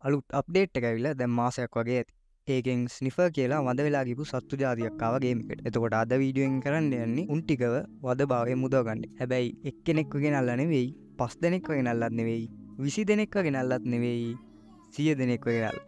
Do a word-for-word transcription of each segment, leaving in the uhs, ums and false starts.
අලුත් අප්ඩේට් එක ඇවිල්ලා දැන් මාසයක් වගේ ඇති. ඒකෙන් ස්නිෆර් කියලා වද වෙලා ගිහපු සත්තු జాතියක් ආවා ගේම් එකට. එතකොට අද වීඩියෝ එකෙන් කරන්න යන්නේ උන් ටිකව වද භාවයෙන් මුදව ගන්න. හැබැයි එක්කෙනෙක්ව ගෙනල්ලා නෙවෙයි, පස් දෙනෙක්ව ගෙනල්ලත් නෙවෙයි, විසි දෙනෙක්ව ගෙනල්ලත් නෙවෙයි, සිය දෙනෙක්ව ගෙනල්ලා.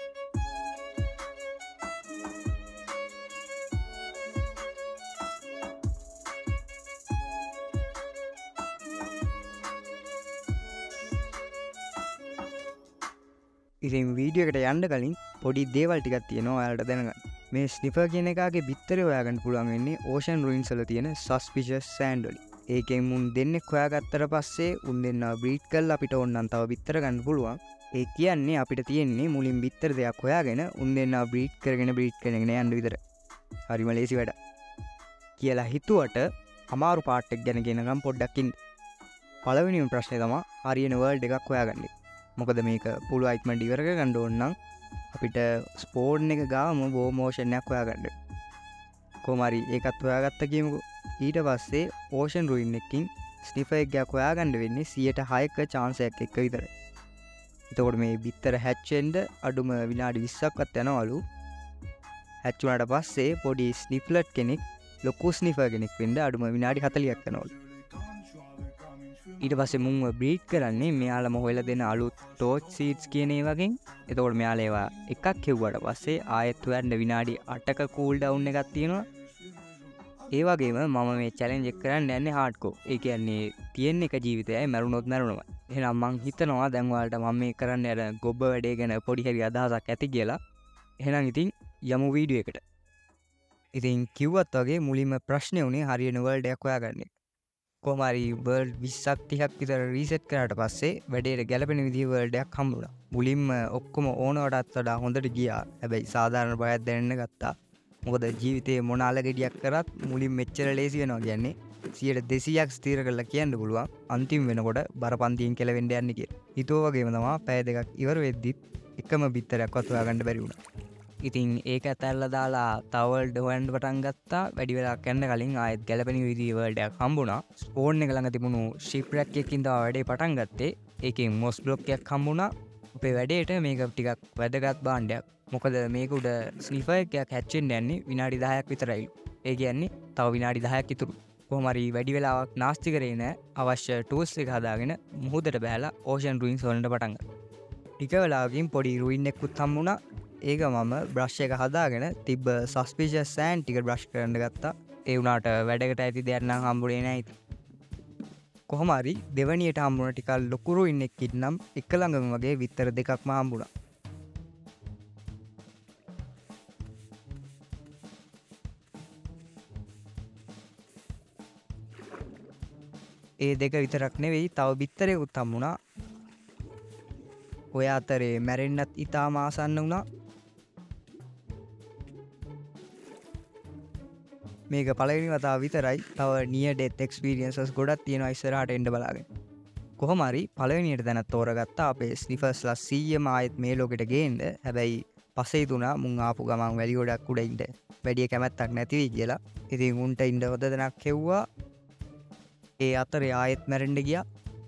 ඉතින් වීඩියෝ එකට යන්න කලින් පොඩි දේවල් ටිකක් තියෙනවා ඔයාලට දැනගන්න. මේ ස්නිෆර් කියන එකාගේ බිත්තරේ හොයාගන්න පුළුවන් වෙන්නේ ඕෂන් රුයින්ස් වල තියෙන සස්පිෂස් සෑන්ඩ් වලින්. ඒකෙන් මුන් දෙන්නෙක් හොයාගත්තට පස්සේ උන් දෙන්නා බ්‍රීඩ් කරලා අපිට ඕනනම් තව බිත්තර ගන්න පුළුවන්. ඒ කියන්නේ අපිට තියෙන්නේ මුලින් බිත්තර දෙයක් හොයාගෙන උන් දෙන්නා බ්‍රීඩ් කරගෙන බ්‍රීඩ් කරගෙන යන්න විතරයි. හරිම ලේසි වැඩක්. කියලා හිතුවට අමාරු පාර්ට් එක ගැන කියනකම් පොඩ්ඩක් ඉන්න. පළවෙනිම ප්‍රශ්නේ තමයි හරියන වර්ල්ඩ් එකක් හොයාගන්න. මොකද මේක පුළු අයිට්මන්ට් ඉවර කරගන්න ඕන නම් අපිට ස්පෝන් එක ගාම බෝ මෝෂන් එකක් හොයාගන්න. කොහොම හරි ඒකත් හොයාගත්ත කියමුකෝ. ඊට පස්සේ ඕෂන් රුයින් එකකින් ස්නිෆර් එකක් හොයාගන්න වෙන්නේ සියයට හයක chance එකක් එක්ක විතරයි. එතකොට මේ බිත්තර හැච් වෙන්න අඩුම විනාඩි විස්සක්වත් යනවලු. හැච් වුණාට පස්සේ පොඩි ස්නිෆ්ලට් කෙනෙක් ලොකු ස්නිෆර් කෙනෙක් වෙන්න අඩුම විනාඩි හතලිහක් යනවලු. ඊට පස්සේ මුන්ව බ්‍රීඩ් කරන්නේ මෙයාලම හොයලා දෙන අලුත් ටෝච් සීඩ්ස් කියන ඒවාගෙන්. එතකොට මෙයාලා ඒවා එකක් හෙව්වට පස්සේ ආයෙත් හොයන්න විනාඩි අටක කූල් ඩවුන් එකක් තියෙනවා. ඒ වගේම මම මේ චැලෙන්ජ් එක කරන්න යන්නේ හાર્ඩ්කෝර්. ඒ කියන්නේ තියෙන එක ජීවිතයයි මරුණොත් මරුණමයි. එහෙනම් මං හිතනවා දැන් ඔයාලට මම මේ කරන්න යන ගොබ්බ වැඩේ ගැන පොඩි හරි අදහසක් ඇති කියලා. එහෙනම් ඉතින් යමු වීඩියෝ එකට. ඉතින් කිව්වත් වගේ මුලින්ම ප්‍රශ්නේ උනේ හරියන වර්ල්ඩ් එකක් හොයාගන්න එක. කොහොම හරි වර්ල්ඩ් විස්සක් තිහක් විතර රීසෙට් කරාට පස්සේ වැඩේට ගැලපෙන විදිහේ වර්ල්ඩ් එකක් හම්බුණා. මුලින්ම ඔක්කොම ඕනවටත් වඩා හොඳට ගියා. හැබැයි සාධාරණ බයක් දැනෙන්න ගත්තා. මොකද ජීවිතේ මොන අලගෙඩියක් කරත් මුලින් මෙච්චර ලේසි වෙනවා කියන්නේ සියයට දෙසීයක් ස්ථිර කරලා කියන්න පුළුවන් අන්තිම වෙනකොට බරපන්තියෙන් කෙලවෙන්න යන්නේ කියලා. හිතුව වගේම තමයි පැය දෙකක් ඉවර වෙද්දිත් එකම බිත්තරයක්වත් හොයාගන්න බැරි වුණා. ඉතින් ඒක ඇතැල්ලා දාලා තව වර්ල්ඩ් හොයන්න පටන් ගත්තා. වැඩි වෙලාවක් යන්න කලින් ආයෙත් ගැලපෙන විදිහේ වර්ල්ඩ් එකක් හම්බුණා. ස්පෝන් එක ළඟ තිබුණු ෂිප් රැක් එකකින් තමයි වැඩේ පටන් ගත්තේ. ඒකෙන් මොස් බ්ලොක් එකක් හම්බුණා. අපේ වැඩේට මේක ටිකක් වැදගත් භාණ්ඩයක්. මොකද මේක උඩ ස්නිෆර් එකක් හැච් වෙන්න යන්නේ විනාඩි දහයක් විතරයිලු. ඒ කියන්නේ තව විනාඩි දහයක් ඉතුරු. කොහොම හරි වැඩි වෙලාවක් නාස්ති කරේ නැහැ. අවශ්‍ය ටූල්ස් එක හදාගෙන මුහුදට බෑලා ඕෂන් රුයින්ස් හොයන්න පටන් ගත්තා. ටික වෙලාවකින් පොඩි රුයින් එකකුත් හම්බුණා. ඒක මම බ්‍රෂ් එක හදාගෙන තිබ්බ සස්පිෂස් සෑන්ඩ් ටික බ්‍රෂ් කරන්න ගත්තා. ඒ වුණාට වැඩකට ඇති දෙයක් නම් හම්බුනේ නැහැ ඉතින්. කොහොම හරි දෙවණියට හම්බුණ ටිකක් ලොකු රුයින් එකකින් නම් එක ළඟම වගේ විතර දෙකක්ම හම්බුණා. ඒ දෙක විතරක් නෙවෙයි තව බිත්තරයකුත් හම්බුණා. ඔය අතරේ මැරෙන්නත් ඉතාම ආසන්න වුණා. මේක පළවෙනි වතාව විතරයි. තව නියර් ඩෙත් එක්ස්පීරියන්සස් ගොඩක් තියෙනවා ඉස්සරහට එන්න බලාගෙන. කොහොම හරි පළවෙනියට දැනත් තෝරගත්තා අපේ ස්නිෆර්ස්ලා සීයම ආයෙත් මේ ලෝකෙට ගේන්න. හැබැයි පස්සේ තුනා මුන් ආපු ගමන් වැලි ගොඩක් උඩ ඉන්න වැඩි කැමැත්තක් නැති වෙයි කියලා. ඉතින් උන්ට ඉන්න හොද දෙනක් හෙව්වා. ඒ අතරේ ආයෙත් මැරෙන්න ගියා.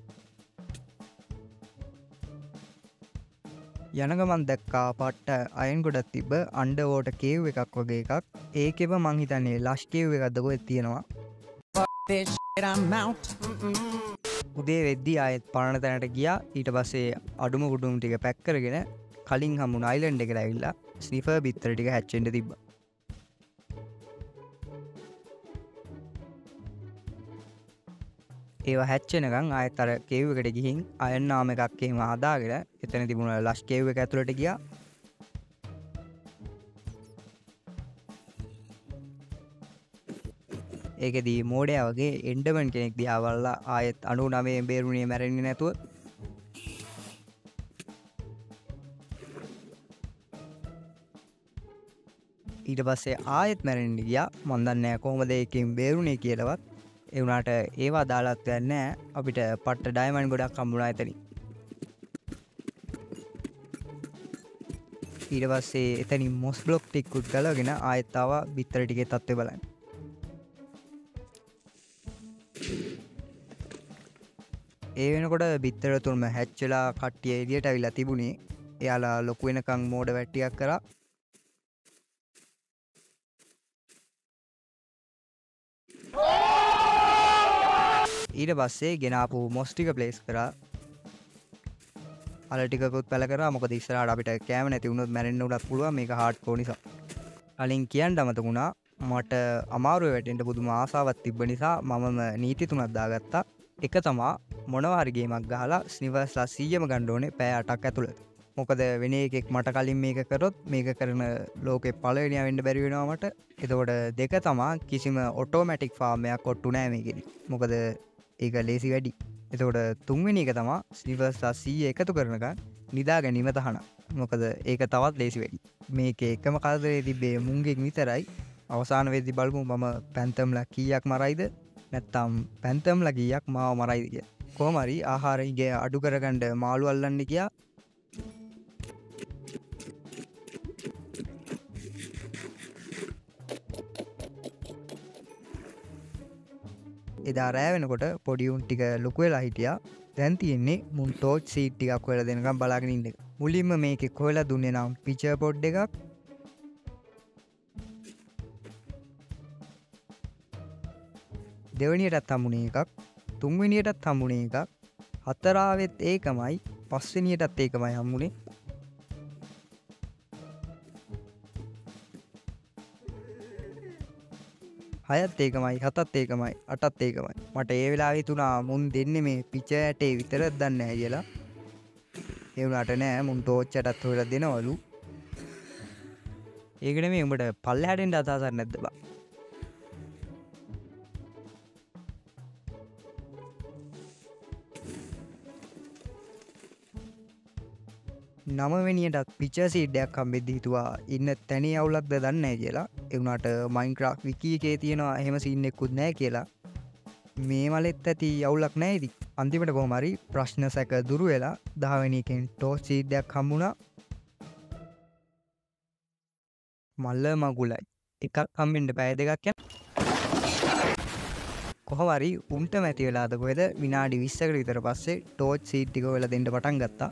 යන ගමන් දැක්කා පට්ට අයන් ගොඩක් තිබ්බ අන්ඩර් වෝටර් කේව් එකක් වගේ එකක්. ඒකෙම මං හිතන්නේ ලෂ් කේව් එකක්ද කොහෙද තියෙනවා. උදේ වෙද්දි ආයෙත් පරණ තැනට ගියා. ඊට පස්සේ අඩුම කුඩුම් ටික පැක් කරගෙන කලින් හම්බුන අයිලන්ඩ් එකට ඇවිල්ලා ස්නිෆර් බිත්තර ටික හැච් වෙන්න තිබ්බා. ඒවා හැච් වෙනකන් ආයෙත් අර කේව් එකට ගිහින් අයන් නාම එකක් එහෙම හදාගෙන එතන තිබුණ ලෂ් කේව් එක ඇතුළට ගියා. ඒකෙදී මෝඩයා වගේ එන්ඩර්මන් කෙනෙක් දිහා බලලා ආයෙත් අනූ නවයෙන් බේරුණේ මැරෙන්නේ නැතුව. ඊට පස්සේ ආයෙත් මැරෙන්න ගියා. මන් දන්නේ නැහැ කොහොමද ඒකෙන් බේරුණේ කියලාවත්. ඒ වුණාට ඒවා දාලත් නැහැ. අපිට පට්ට ඩයමන්ඩ් ගොඩක් හම්බුණා එතනින්. ඊට පස්සේ එතනින් මොස් බ්ලොක් ටිකකුත් ගලවගෙන ආයෙත් ආවා බිත්තර ටිකේ තත්ත්වය බලන්න. ඒ වෙනකොට බිත්තර තුනම හැච් වෙලා කට්ටිය එළියට අවිලා තිබුණේ. එයාලා ලොකු වෙනකන් මෝඩ වැට්ටියක් කරා. ඊට පස්සේ ගෙනාපු මොස් ටික ප්ලේස් කරා. අල ටිකකුත් පැල කරා. මොකද ඉස්සරහට අපිට කෑම නැති වුණොත් මැරෙන්න උඩක් පුළුවන් මේක හાર્ඩ්කෝර් නිසා. කලින් කියන්න අමතකුණා මට අමාරුවේ වැටෙන්න පුදුම ආසාවක් තිබ්බ නිසා මමම නීති තුනක් දාගත්තා. එක තමා මොනවා හරි ගේමක් ගහලා ස්නිවර්ස්ලා සීයම ගන්න ඕනේ පැය අටක් ඇතුළත. මොකද වෙන එකෙක් මට කලින් මේක කරොත් මේක කරන ලෝකේ පළවෙනියා වෙන්න බැරි වෙනවා මට. එතකොට දෙක තමා කිසිම ඔටෝමැටික් ෆාම් එකක් ඔට්ටු නැහැ මේකෙදි. මොකද ඒක ලේසි වැඩි. එතකොට තුන්වෙනි එක තමා ස්නිවර්ස්ලා සීය එකතු කරනකන් නිදා ගැනීම තහනම්. මොකද ඒක තවත් ලේසි වැඩි. මේකේ එකම කරදරේ තිබ්බේ මුංගෙන් විතරයි. අවසාන වෙද්දි බලමු මම පැන්තම්ලා කීයක් මරයිද නැත්තම් පැන්තම්ලා කීයක් මාව මරයිද කියලා. කොහොම හරි ආහාරයේ අඩු කරගන්න මාළු අල්ලන්න ගියා. එදා රෑ වෙනකොට පොඩි උන් ටික ලොකු වෙලා හිටියා. දැන් තියෙන්නේ මුන් ටෝච් සීට් ටිකක් හොයලා දෙනකම් බලාගෙන ඉන්න එක. මුලින්ම මේකේ හොයලා දුන්නේ නම් පිචර් පොඩ් එකක්. දෙවෙනියටත් හම්බුනේ එකක්. තුන්වෙනියටත් හම්බුනේ එකක්. හතරාවෙත් ඒකමයි. පස්වෙනියටත් ඒකමයි හම්බුනේ. හයත් ඒකමයි හතත් ඒකමයි අටත් ඒකමයි. මට ඒ වෙලාවේ තුනා මුන් දෙන්නේ මේ පිචර් ඇටේ විතරක් දන්නේ නැහැ කියලා. ඒ වුණාට නෑ මුන් ටෝච් එකටත් හොයලා දෙනවලු. ඒක නෙමෙයි උඹට පල්ලෙහාට එන්න අදහසක් නැද්ද බා? නවවෙනියටත් පිචර් සීඩ් එකක් හම්බෙද්දි හිතුවා ඉන්න තැනේ අවුලක්ද දන්නේ නැහැ කියලා. ඒ වුණාට මයින්ක්‍රාෆ්ට් විකි එකේ තියෙනවා එහෙම සීන් එකකුත් නැහැ කියලා. මේ මලෙත් ඇති අවුලක් නැහැ ඉතින්. අන්තිමට කොහොම හරි ප්‍රශ්න සැක දුරු වෙලා දහවෙනි එකෙන් ටෝච් සීඩ් එකක් හම්බුණා. මල්ල මගුලයි. එකක් හම්බෙන්න පැය දෙකක් යන. කොහොම හරි උන්ට මැති වෙලාද කොහෙද විනාඩි විස්සකට විතර පස්සේ ටෝච් සීඩ් ටික වෙලා දෙන්න පටන් ගත්තා.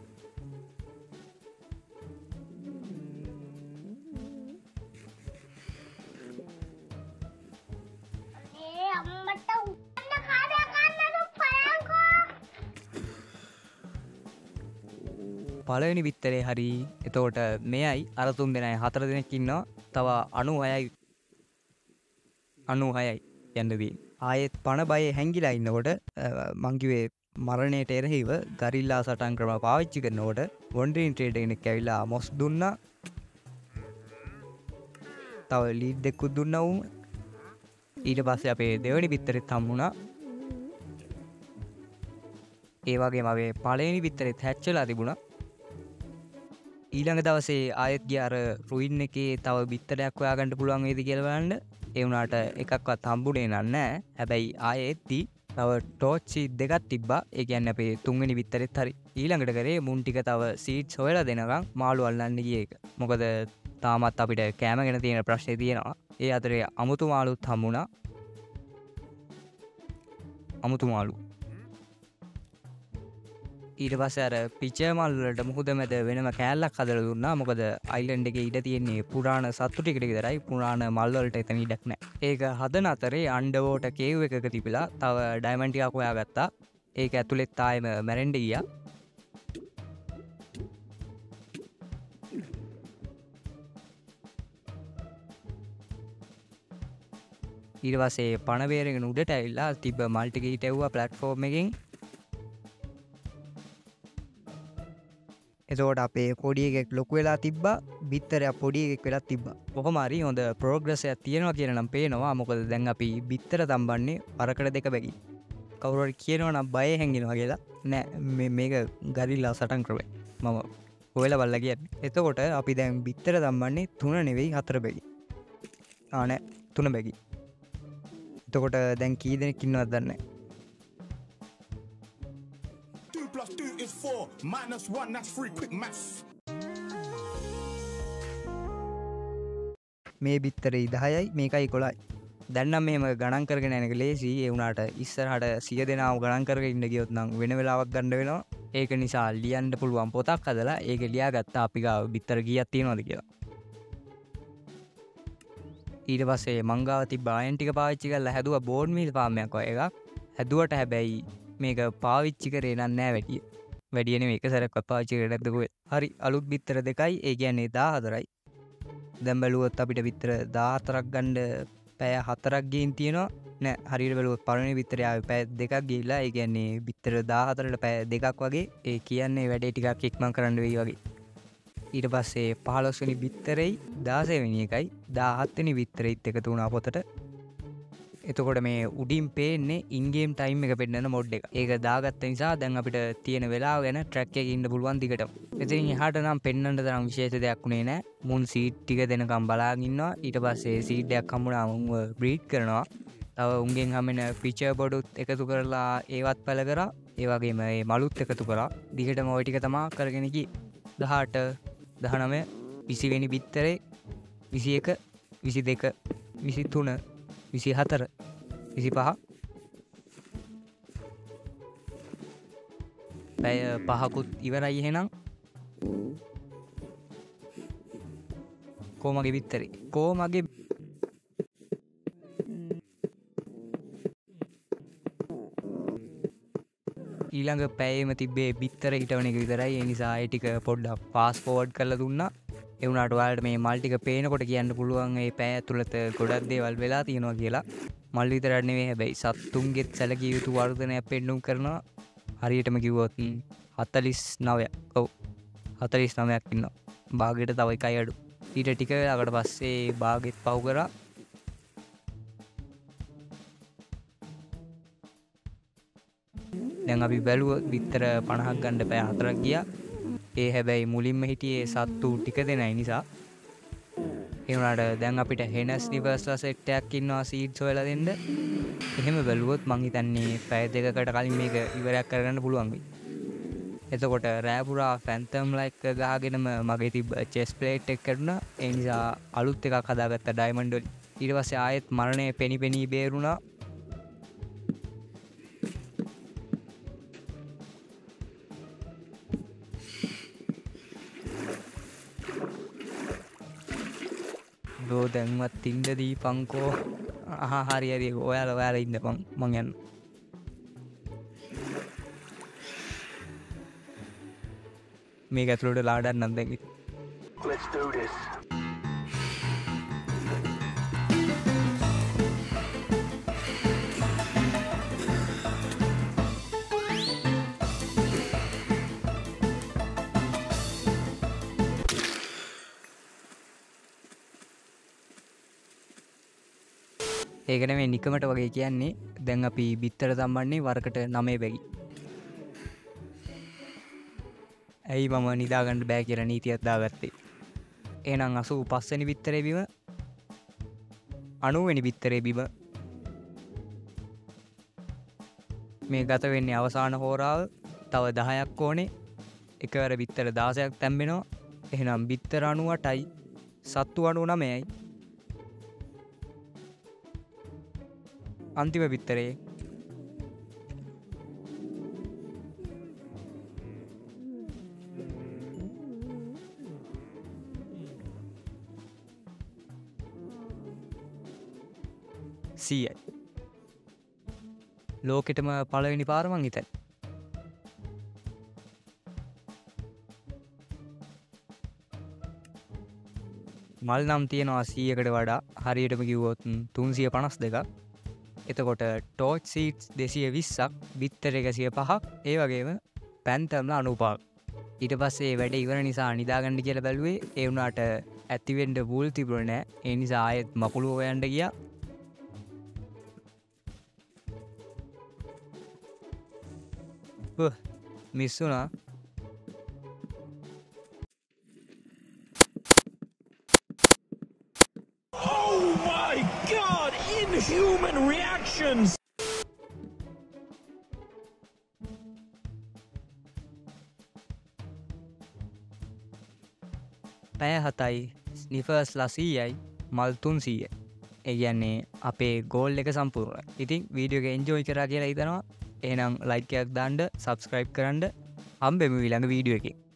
පළවෙනි බිත්තරේ හරි. එතකොට මෙයයි අර තුන් දෙනයි හතර දෙනෙක් ඉන්නවා. තව අනූහයයි අනූහයයි යන්න තියෙන්නේ. ආයෙත් පණ බයේ හැංගිලා ඉන්නකොට මං කිව්වේ මරණයට එරෙහිව ගරිල්ලා සටන් ක්‍රම පාවිච්චි කරනකොට වොන්ඩරින් ට්‍රේඩර් කෙනෙක් ඇවිල්ලා මොස් දුන්නා. තව ලීඩ් දෙකකුත් දුන්නා උන්. ඊට පස්සේ අපේ දෙවෙනි බිත්තරෙත් හම්බුණා. ඒ වගේම අපේ පළවෙනි බිත්තරෙත් හැච් වෙලා තිබුණා. ඊළඟ දවසේ ආයෙත් ගියා අර රුයින් එකේ තව බිත්තරයක් හොයාගන්න පුළුවන් වේද කියලා බලන්න. ඒ වුණාට එකක්වත් හම්බුනේ නැහැ. හැබැයි ආයෙත්දි තව ටෝච් සීඩ් දෙකක් තිබ්බා. ඒ කියන්නේ අපේ තුන්වෙනි බිත්තරෙත් හරි. ඊළඟට කරේ මුන් ටික තව සීඩ්ස් හොයලා දෙනකම් මාළු අල්ලන්න ගියේ එක. මොකද තාමත් අපිට කෑම ගැන තියෙන ප්‍රශ්නේ තියෙනවා. ඒ අතරේ අමුතු මාළුත් හම්බුණා. අමුතු මාළු. ඊට පස්සේ අර පිචර් මල් වලට මුහුද මැද වෙනම කෑල්ලක් හදලා දුන්නා. මොකද අයිලන්ඩ් එකේ ඉඩ තියෙන්නේ පුරාණ සත්තු ටිකට විතරයි. පුරාණ මල් වලට එතන ඉඩක් නැහැ. ඒක හදන අතරේ අන්ඩර්වෝටර් කේව් එකක තිබිලා තව ඩයමන්ඩ් ටිකක් හොයාගත්තා. ඒක ඇතුළෙත් ආයෙම මැරෙන්න ගියා. ඊට පස්සේ පණ බේරගෙන උඩට ඇවිල්ලා තිබ්බ මල් ටික හිටෙව්වා ප්ලැට්ෆෝම් එකෙන්. එතකොට අපේ පොඩි එකෙක් ලොකු වෙලා තිබ්බා. බිත්තරයක් පොඩි එකෙක් වෙලා තිබ්බා. කොහොම හරි හොඳ ප්‍රෝග්‍රස් එකක් තියෙනවා කියන නම් පේනවා. මොකද දැන් අපි බිත්තර තම්බන්නේ වරකට දෙක බැගින්. කවුරු හරි කියනවා නම් බය හැංගෙනවා කියලා. නෑ මේක ගරිල්ලා සටන් ක්‍රමය. මම හොයලා බලලා කියන්නේ. එතකොට අපි දැන් බිත්තර තම්බන්නේ තුන නෙවෙයි හතර බැගින්. ආ නෑ තුන බැගින්. එතකොට දැන් කී දෙනෙක් ඉන්නවද දන්නේ නැහැ. plus two is four, minus one, that's three, quick maths. මේ බිත්තරේ දහයයි මේකයි එකොළහයි. දැන් නම් මේම ගණන් කරගෙන යන එක ලේසි. ඒ වුණාට ඉස්සරහට සිය දෙනාව ගණන් කරගෙන ඉන්න ගියොත් නම් වෙන වෙලාවක් ගන්න වෙනවා. ඒක නිසා ලියන්න පුළුවන් පොතක් හදලා ඒක ලියාගත්තා අපි ගාව බිත්තර කීයක් තියෙනවද කියලා. ඊට පස්සේ මං ගාව තිබ්බ අයන් ටික පාවිච්චි කරලා හැදුවා බෝන් මීල් ෆාම් එකක් වගේ එකක්. හැදුවට හැබැයි මේක පාවිච්චි කරේ නෑ වැඩි. වැඩි නෙමෙයි එක සැරයක්වත් පාවිච්චි කරේ නැද්ද කොහෙද? හරි අලුත් බිත්තර දෙකයි ඒ කියන්නේ දාහතරයි. දැන් බැලුවොත් අපිට බිත්තර දාහතරක් ගන්න පැය හතරක් ගින් තියෙනවා. නෑ හරියට බැලුවොත් පළවෙනි බිත්තරේ ආවේ පැය දෙකක් ගිහිල්ලා ඒ කියන්නේ බිත්තර දාහතරට පැය දෙකක් වගේ. ඒ කියන්නේ වැඩේ ටිකක් ඉක්මන් කරන්න වෙයි වගේ. ඊට පස්සේ පහළොස් වෙනි බිත්තරෙයි දාසය වෙනි එකයි දාහත් වෙනි බිත්තරෙයිත් එකතු වුණා පොතට. එතකොට මේ උඩින් පේන්නේ ඉන්ගේම් ටයිම් එක පෙන්නන මොඩ් එක. ඒක දාගත්ත නිසා දැන් අපිට තියෙන වෙලාව ගැන ට්‍රැක් එකේ ඉන්න පුළුවන් දිගටම. එතනින් එහාට නම් පෙන්වන්න තරම් විශේෂ දෙයක් උනේ නැහැ. මුන් සීඩ් ටික දෙනකම් බලාගෙන ඉන්නවා. ඊට පස්සේ සීඩ් එකක් හම්බුණාම උන්ව බ්‍රීඩ් කරනවා. තව උන්ගෙන් හැමෙන ෆීචර් බොඩුත් එකතු කරලා ඒවත් පළ කරා. ඒ වගේම මේ මලුත් එකතු කරා. දිගටම ওই ටික තමයි කරගෙන ගියේ. දහඅට දහනවය විසි වෙනි බිත්තරේ විසි එක විසි දෙක විසි තුන විසි හතර විසි පහ පැය පහකුත් ඉවරයි එහෙනම් කෝමගේ බිත්තරේ කෝමගේ ඊළඟ පැයේම තිබ්බේ බිත්තර හිටවන එක විතරයි. ඒ නිසා ඒ ටික පොඩ්ඩක් ෆාස්ට් ෆෝවර්ඩ් කරලා දුන්නා. ඒ වුණාට ඔයාලට මේ මල් ටික පේනකොට කියන්න පුළුවන් මේ පැය ඇතුළත ගොඩක් දේවල් වෙලා තියෙනවා කියලා. මල් විතරක් නෙවෙයි හැබැයි සත්තුන්ගෙත් සැලකිය යුතු වර්ධනයක් පෙන්නුම් කරනවා. හරියටම කිව්වොත් හතළිස් නවයක්. ඔව් හතළිස් නවයක් ඉන්නවා. බාගෙට තව එකයි අඩු. ඊට ටික වෙලාවකට පස්සේ බාගෙත් පව් කරා. දැන් අපි බැලුවොත් බිත්තර පනහක් ගන්න පැය හතරක් ගියා. ඒ හැබැයි මුලින්ම හිටියේ සත්තු ටික දෙනයි නිසා. ඒ වුණාට දැන් අපිට හෙනස් රිවර්ස්ලා සෙට් එකක් ඉන්නවා සීඩ්ස් හොයලා දෙන්න. එහෙම බැලුවොත් මං හිතන්නේ පැය දෙකකට කලින් මේක ඉවරයක් කරගන්න පුළුවන් වෙයි. එතකොට රෑ පුරා ෆැන්තම් ලයික් ගහගෙනම මගේ තිබ්බ චෙස් ප්ලේට් එක කඩුණා. ඒ නිසා අලුත් එකක් හදාගත්තා ඩයමන්ඩ් වලින්. ඊට පස්සේ ආයෙත් මරණය පෙනි පෙනී බේරුණා. දෝ දැන්වත් ඉන්න දීපංකෝ. අහ හරි හරි ඔයාලා ඔයාලා ඉන්න මං මං යන්න. මේක ඇතුළට ලාඩන්නම් දැන්. Let's do this. ඒකන මේ නිකමට වගේ කියන්නේ දැන් අපි බිත්තර තම්බන්නේ වරකට නමේ බැගි. ඇයි මම නිදාගන්න බෑ කියලා නීතියක් දාගත්තේ. එහෙනම් අසූ පස්වෙනි බිත්තරේ බිම අනූ වෙනි බිත්තරේ බිම මේ ගත වෙන්නේ අවසාන හෝරාව. තව දහයක් ඕනේ. එකවර බිත්තර දාසයක් තැම්බෙනවා. එහෙනම් බිත්තර අනූඅටයි සත්තු අනූනවයයි. අන්තිම බිත්තරේ සීයයි. ලෝකෙටම පළවෙනි පාර මං හිතන්නේ. මල් නම් තියෙනවා සීයකට වඩා. හරියටම කිව්වොත් තුන්සිය පනස් දෙකක්. එතකොට ටෝච් සීට්ස් දෙසිය විස්සක් බිත්තර එකසිය පහක් ඒ වගේම පැන්තම්ල අනුපාක්. ඊට පස්සේ වැඩ ඉවර නිසා නිදාගන්න කියලා බැලුවේ. ඒ වුණාට ඇතිවෙන්ඩ වූල් තිබුණ නෑ. ඒ නිසා ආයෙත් මකුළුව හොයන්න ගියා. මිස් වුණා. Oh my god! Inhuman reactions! පැය හතයි ස්නිෆර්ස් ලසීයයි මල් තුන්සීය. ඒ කියන්නේ අපේ ගෝල් එක සම්පූර්ණයි. ඉතින් වීඩියෝ එක එන්ජොයි කරා කියලා හිතනවා. එහෙනම් ලයික් එකක් දාන්න, සබ්ස්ක්‍රයිබ් කරන්න. හම්බෙමු ඊළඟ වීඩියෝ එකේ.